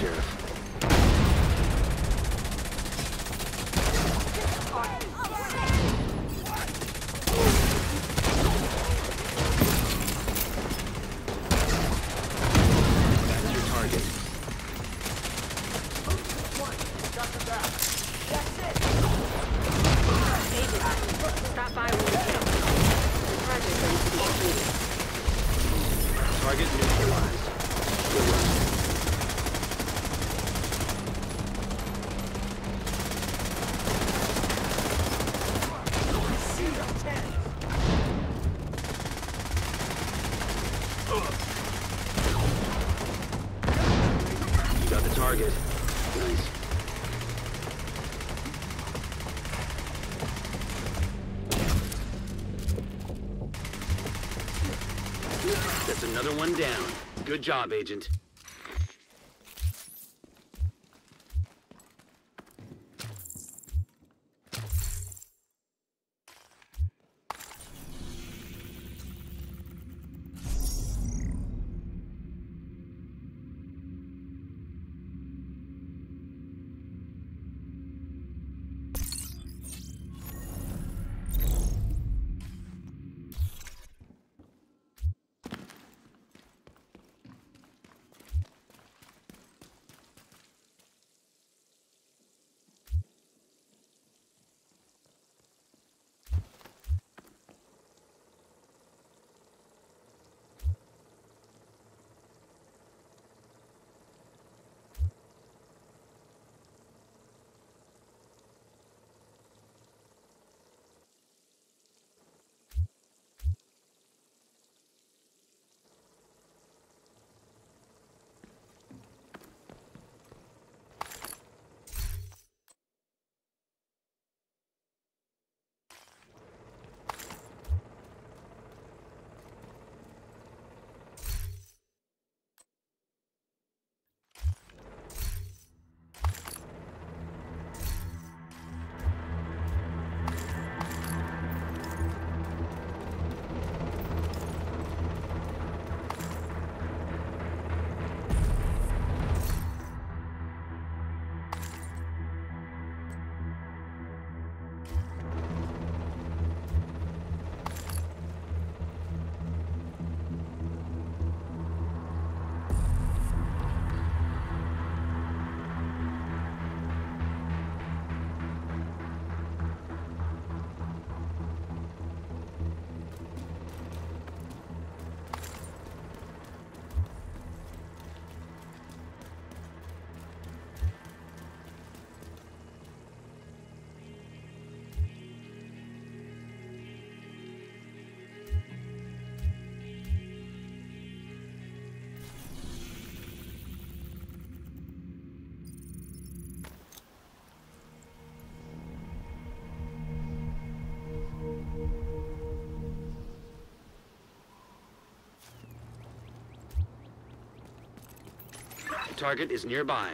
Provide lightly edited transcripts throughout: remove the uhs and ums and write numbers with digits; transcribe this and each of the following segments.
Sheriff. Target neutralized. Good work. You got the target. Nice. That's another one down. Good job, Agent. Target is nearby.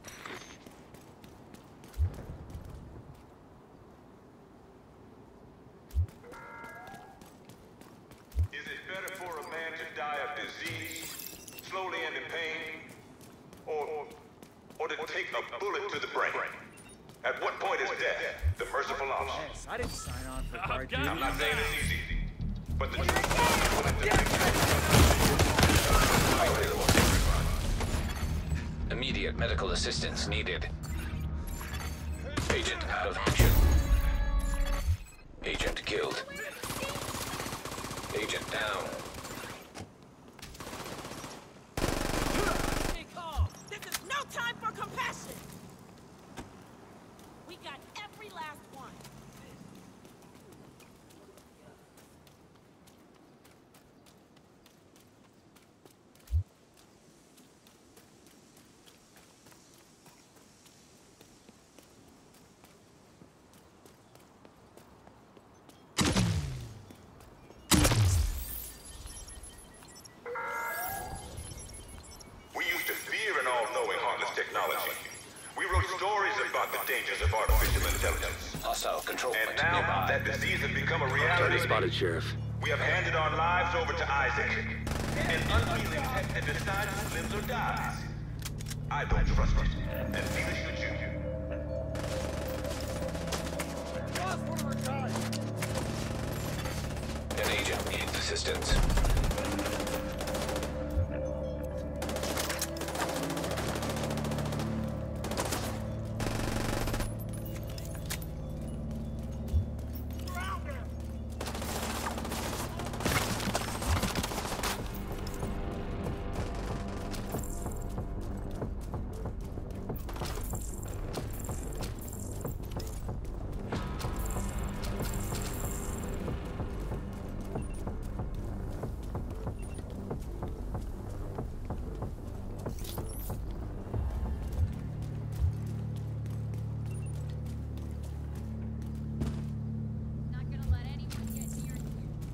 Is it better for a man to die of disease, slowly and in pain, or to take a bullet to the brain? At what point is death the merciful option? Yes, I didn't sign on for guard duty. I'm not saying it's easy, but the Immediate medical assistance needed. Agent out of action. Agent killed. Agent down. Stay calm. This is no time for compassion. We got every last one. technology. We wrote stories about the dangers of artificial intelligence. Hostile control And point now nearby. that disease has become a Target reality, spotted, Sheriff. we have handed our lives over to Isaac. An unwilling tech that decides who lives or dies. I don't trust it, and neither should you. An agent needs assistance. Not gonna let anyone get near you.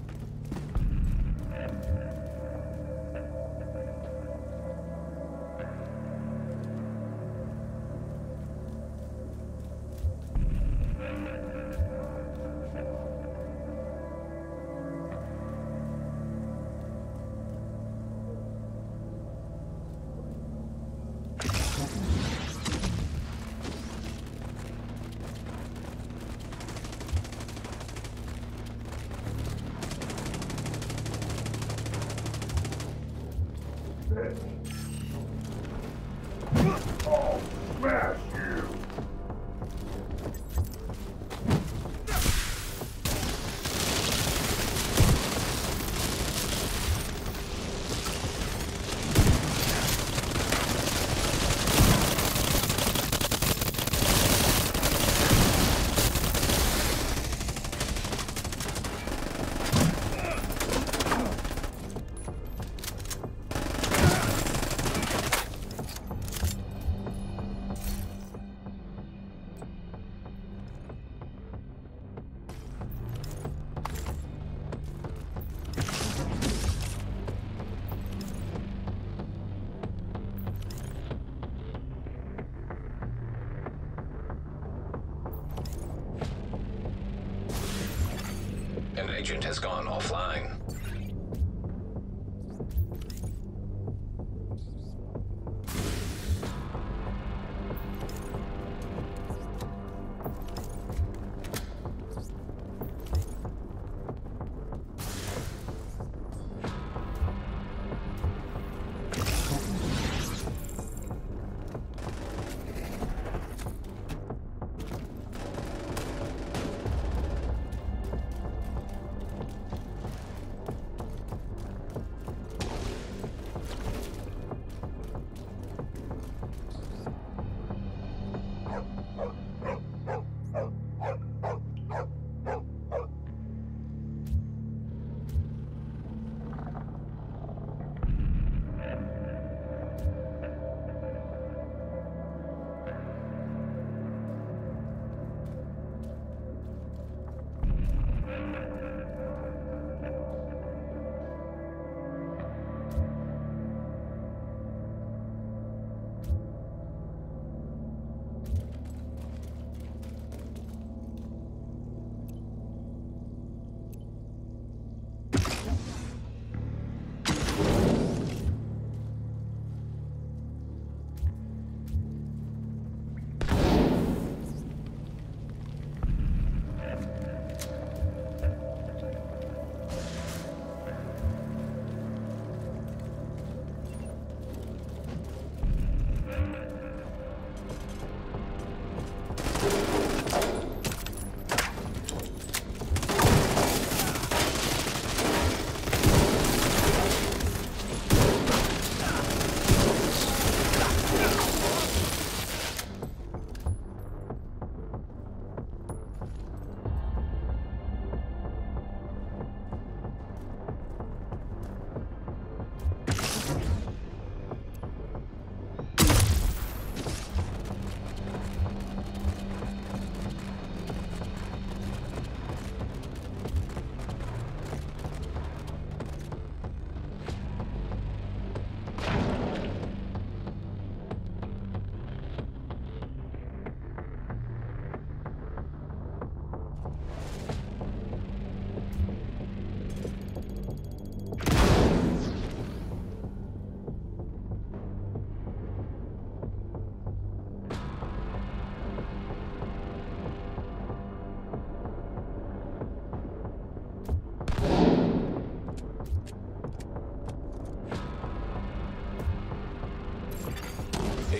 I'll smash you! An agent has gone offline.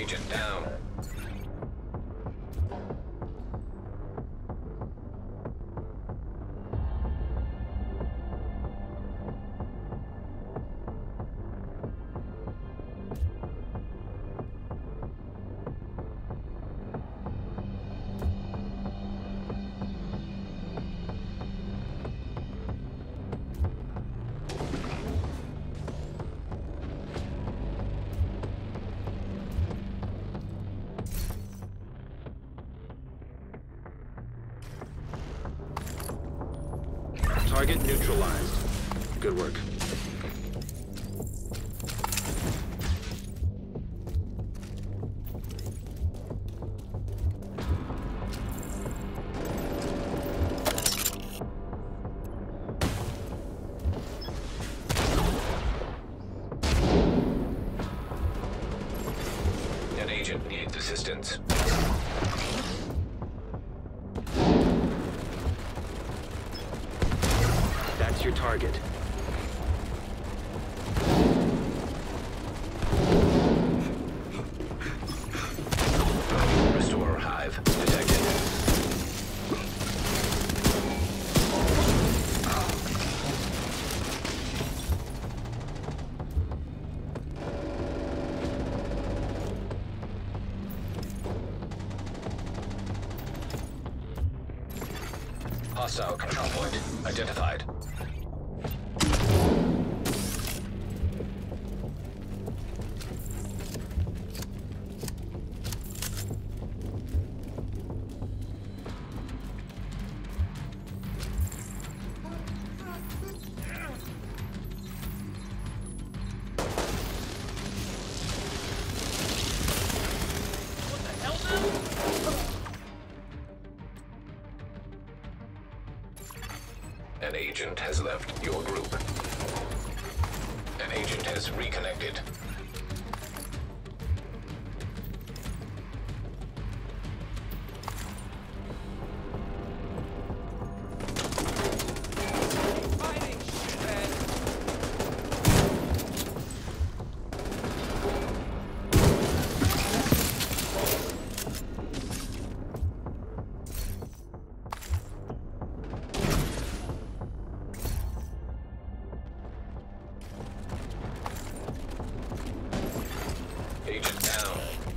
Agent down. Target neutralized. Good work. An agent needs assistance. That's your target. Restore hive detected. Hostile control point identified. An agent has left your group. An agent has reconnected. Agent down.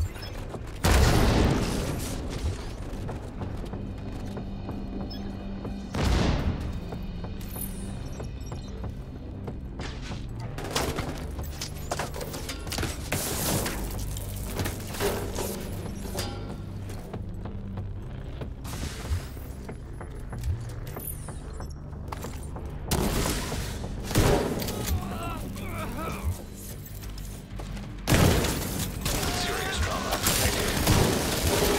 Serious trauma detected.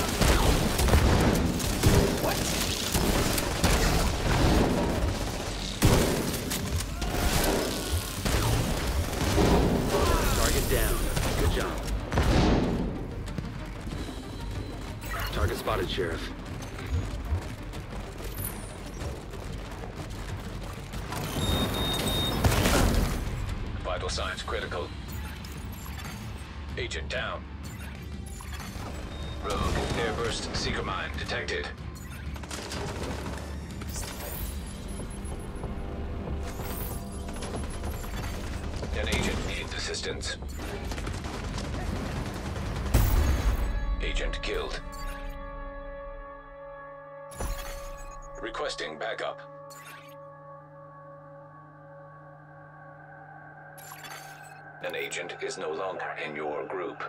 Target down. Good job. Target spotted, Sheriff. Vital signs critical. Agent down. Rogue airburst seeker mine detected. An agent needs assistance. Agent killed. Requesting backup. An agent is no longer in your group.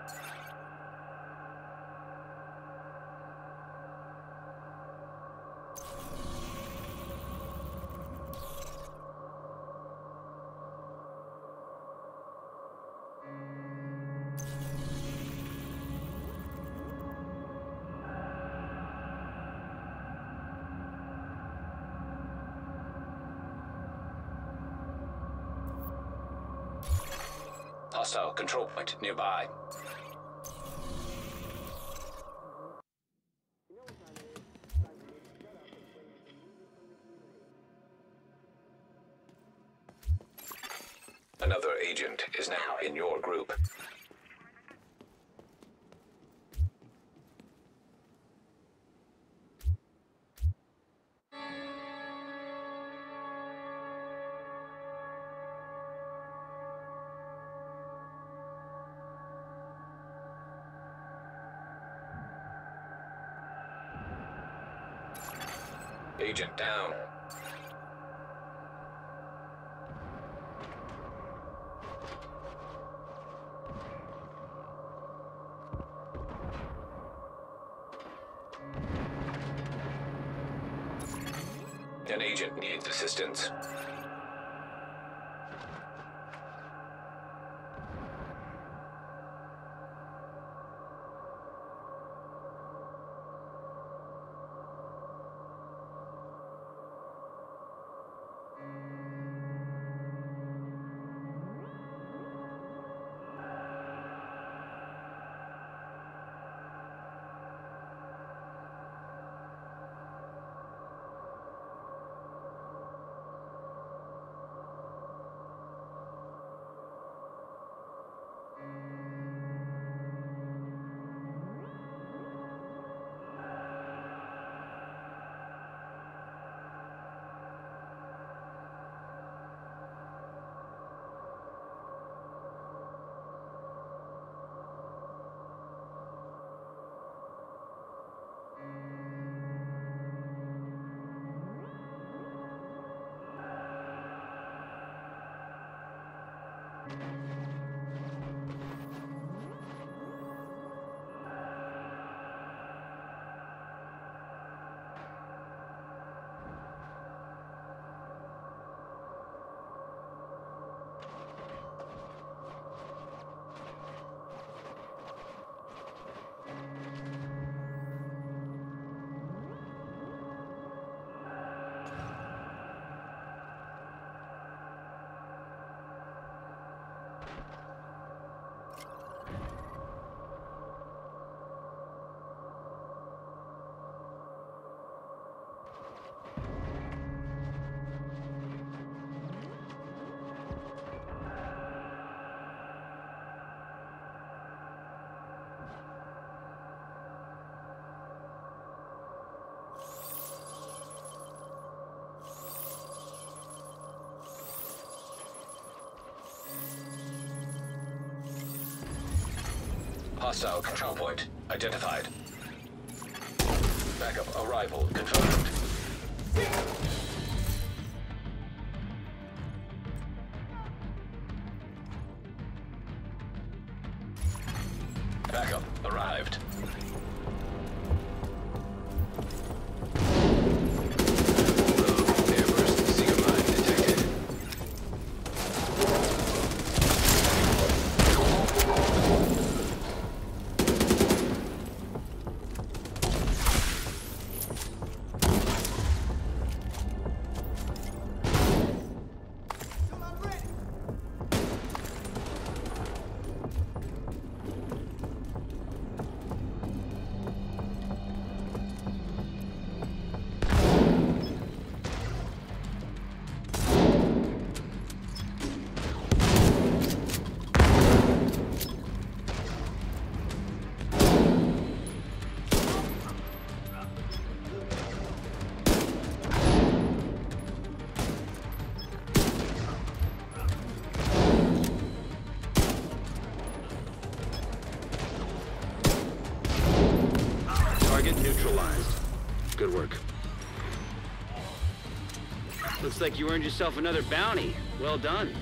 Hostile control point nearby. Another agent is now in your group. Agent down. An agent needs assistance. Hostile control point identified. Backup arrival confirmed. Backup arrived. Airburst Seeker mine detected. Target neutralized. Good work. Looks like you earned yourself another bounty. Well done.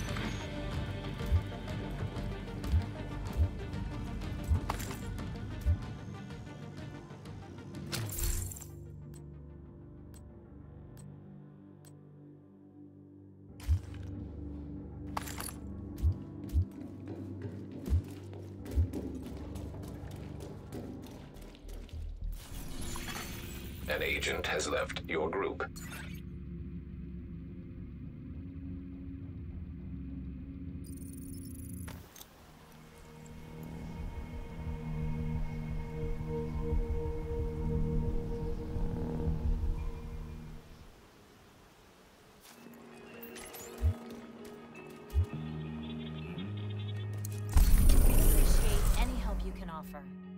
An agent has left your group. We appreciate any help you can offer.